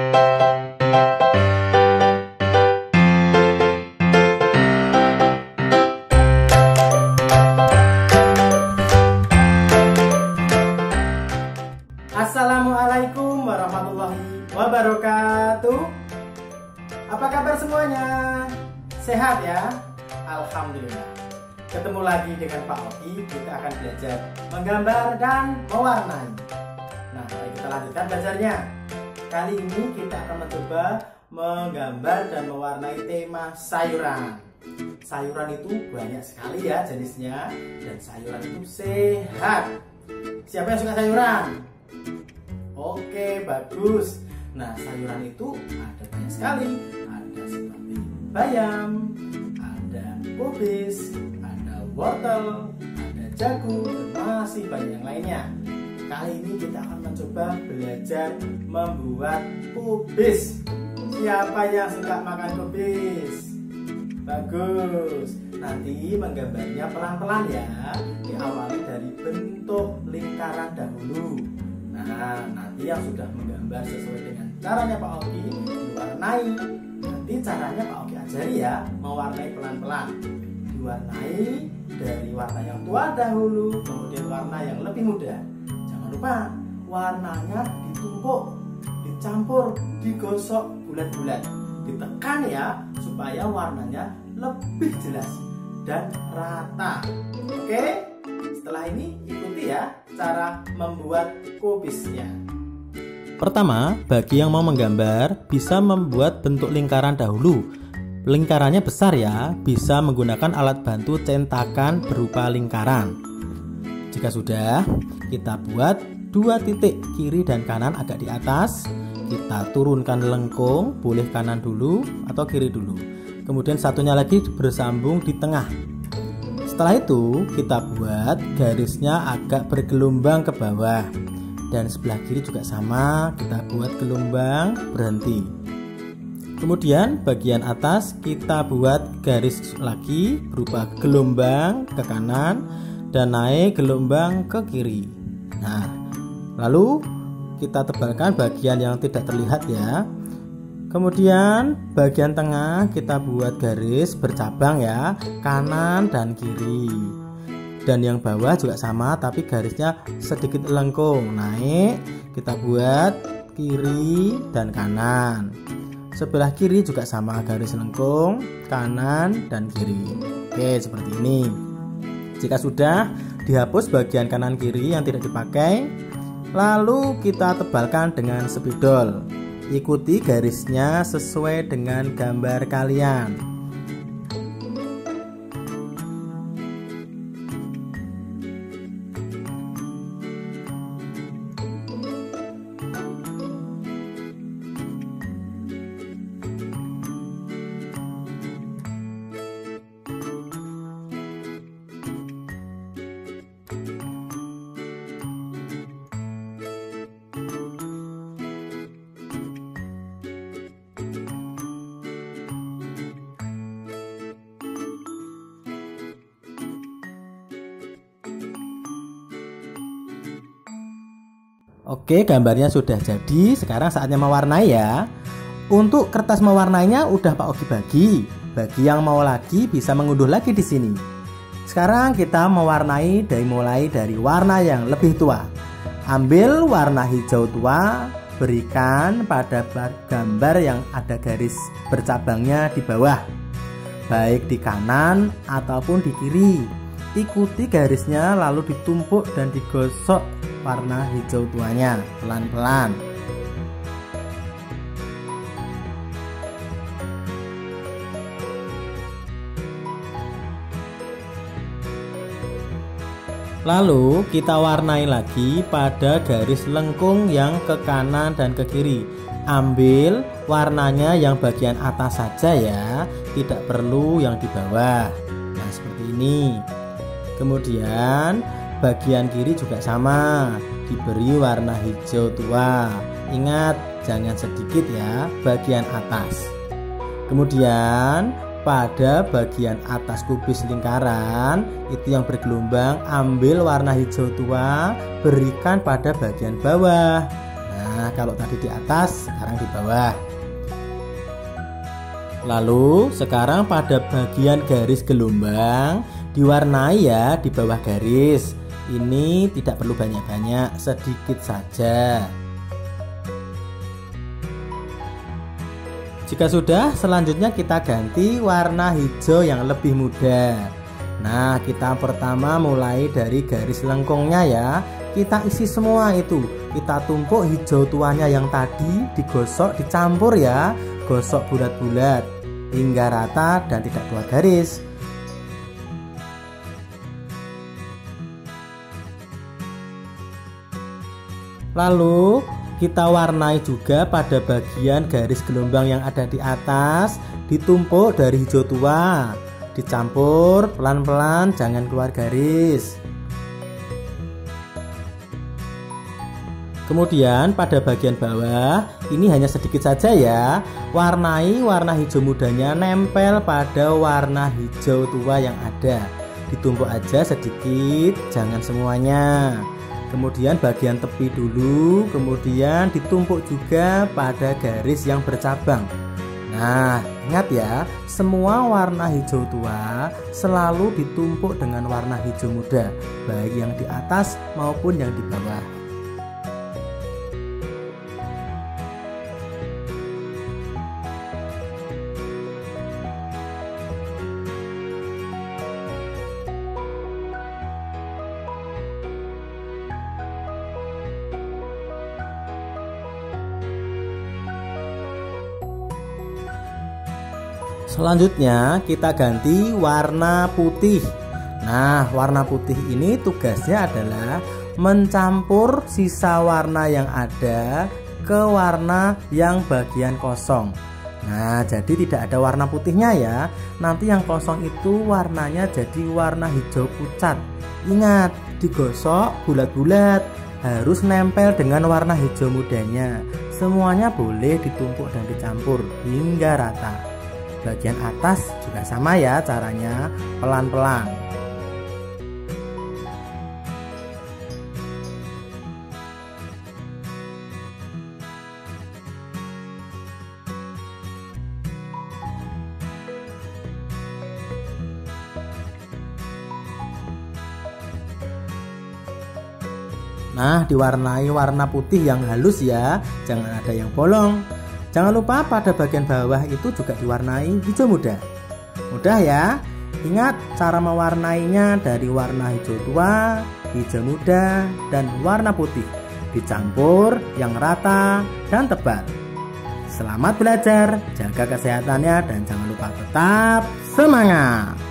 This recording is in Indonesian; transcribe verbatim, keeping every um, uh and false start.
Assalamualaikum warahmatullahi wabarakatuh. Apa kabar semuanya? Sehat ya? Alhamdulillah. Ketemu lagi dengan Pak Oki. Kita akan belajar menggambar dan mewarnai. Nah, mari kita lanjutkan belajarnya. Kali ini kita akan mencoba menggambar dan mewarnai tema sayuran. Sayuran itu banyak sekali ya jenisnya, dan sayuran itu sehat. Siapa yang suka sayuran? Oke, bagus. Nah, sayuran itu ada banyak sekali. Ada seperti bayam, ada kubis, ada wortel, ada jagung, dan masih banyak yang lainnya. Kali ini kita akan mencoba belajar membuat kubis. Siapa yang suka makan kubis? Bagus. Nanti menggambarnya pelan-pelan ya. Diawali dari bentuk lingkaran dahulu. Nah, nanti yang sudah menggambar sesuai dengan caranya Pak Oki diwarnai. Nanti caranya Pak Oki ajari ya, mewarnai pelan-pelan. Diwarnai dari warna yang tua dahulu, kemudian warna yang lebih muda. Jangan lupa warnanya ditumpuk, dicampur, digosok bulat-bulat. Ditekan ya, supaya warnanya lebih jelas dan rata. Oke? Setelah ini ikuti ya cara membuat kubisnya. Pertama, bagi yang mau menggambar bisa membuat bentuk lingkaran dahulu. Lingkarannya besar ya, bisa menggunakan alat bantu cetakan berupa lingkaran. Jika sudah, kita buat dua titik kiri dan kanan agak di atas. Kita turunkan lengkung, boleh kanan dulu atau kiri dulu. Kemudian satunya lagi bersambung di tengah. Setelah itu kita buat garisnya agak bergelombang ke bawah, dan sebelah kiri juga sama, kita buat gelombang berhenti. Kemudian bagian atas kita buat garis lagi berupa gelombang ke kanan dan naik gelombang ke kiri. Nah, lalu kita tebalkan bagian yang tidak terlihat ya. Kemudian bagian tengah kita buat garis bercabang ya, kanan dan kiri. Dan yang bawah juga sama, tapi garisnya sedikit lengkung. Naik, kita buat kiri dan kanan. Sebelah kiri juga sama, garis lengkung, kanan dan kiri. Oke, seperti ini. Jika sudah, dihapus bagian kanan kiri yang tidak dipakai. Lalu kita tebalkan dengan spidol. Ikuti garisnya sesuai dengan gambar kalian. Oke, gambarnya sudah jadi. Sekarang saatnya mewarnai ya. Untuk kertas mewarnainya udah Pak Oki bagi. Bagi yang mau lagi bisa mengunduh lagi di sini. Sekarang kita mewarnai dari mulai dari warna yang lebih tua. Ambil warna hijau tua, berikan pada gambar yang ada garis bercabangnya di bawah, baik di kanan ataupun di kiri. Ikuti garisnya lalu ditumpuk dan digosok warna hijau tuanya pelan-pelan. Lalu kita warnai lagi pada garis lengkung yang ke kanan dan ke kiri. Ambil warnanya yang bagian atas saja ya, tidak perlu yang di bawah. Nah, seperti ini. Kemudian bagian kiri juga sama, diberi warna hijau tua. Ingat, jangan sedikit ya, bagian atas. Kemudian pada bagian atas kubis lingkaran itu yang bergelombang, ambil warna hijau tua, berikan pada bagian bawah. Nah, kalau tadi di atas, sekarang di bawah. Lalu sekarang pada bagian garis gelombang diwarnai ya di bawah garis. Ini tidak perlu banyak-banyak, sedikit saja. Jika sudah, selanjutnya kita ganti warna hijau yang lebih muda. Nah, kita pertama mulai dari garis lengkungnya ya. Kita isi semua itu. Kita tumpuk hijau tuanya yang tadi, digosok, dicampur ya. Gosok bulat-bulat hingga rata dan tidak keluar garis. Lalu kita warnai juga pada bagian garis gelombang yang ada di atas, ditumpuk dari hijau tua, dicampur pelan-pelan, jangan keluar garis. Kemudian pada bagian bawah ini hanya sedikit saja ya. Warnai warna hijau mudanya nempel pada warna hijau tua yang ada. Ditumpuk aja sedikit, jangan semuanya. Kemudian bagian tepi dulu, kemudian ditumpuk juga pada garis yang bercabang. Nah, ingat ya, semua warna hijau tua selalu ditumpuk dengan warna hijau muda, baik yang di atas maupun yang di bawah. Selanjutnya kita ganti warna putih. Nah, warna putih ini tugasnya adalah mencampur sisa warna yang ada ke warna yang bagian kosong. Nah, jadi tidak ada warna putihnya ya. Nanti yang kosong itu warnanya jadi warna hijau pucat. Ingat, digosok bulat-bulat, harus nempel dengan warna hijau mudanya. Semuanya boleh ditumpuk dan dicampur hingga rata. Bagian atas juga sama ya caranya, pelan-pelan. Nah, diwarnai warna putih yang halus ya, jangan ada yang bolong. Jangan lupa pada bagian bawah itu juga diwarnai hijau muda. Mudah ya. Ingat cara mewarnainya dari warna hijau tua, hijau muda, dan warna putih. Dicampur yang rata dan tebal. Selamat belajar, jaga kesehatannya dan jangan lupa tetap semangat.